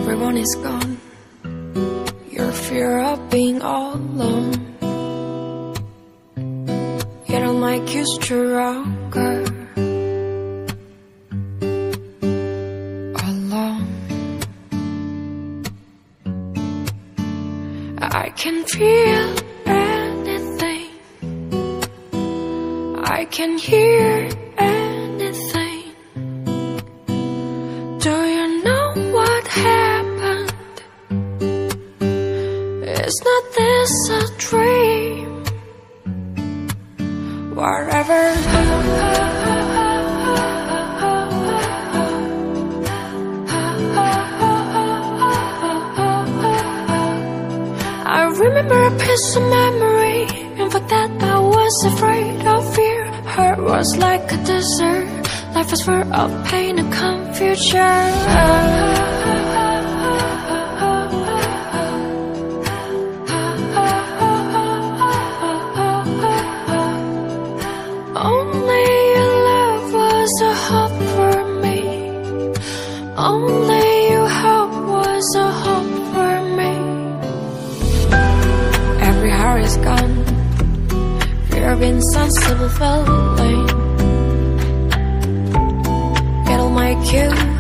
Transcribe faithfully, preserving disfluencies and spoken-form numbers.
everyone is gone. Your fear of being all alone, it don't make you stronger. Alone, I can feel anything, I can hear anything. Do you know what happened? Is not this a dream? Whatever. I remember a piece of memory, and for that I was afraid of fear. Heart was like a desert, life was full of pain and confusion. Only your love was a hope for me. Only your hope was a hope for me. Every heart is gone, fear of insensible feeling. It'll make you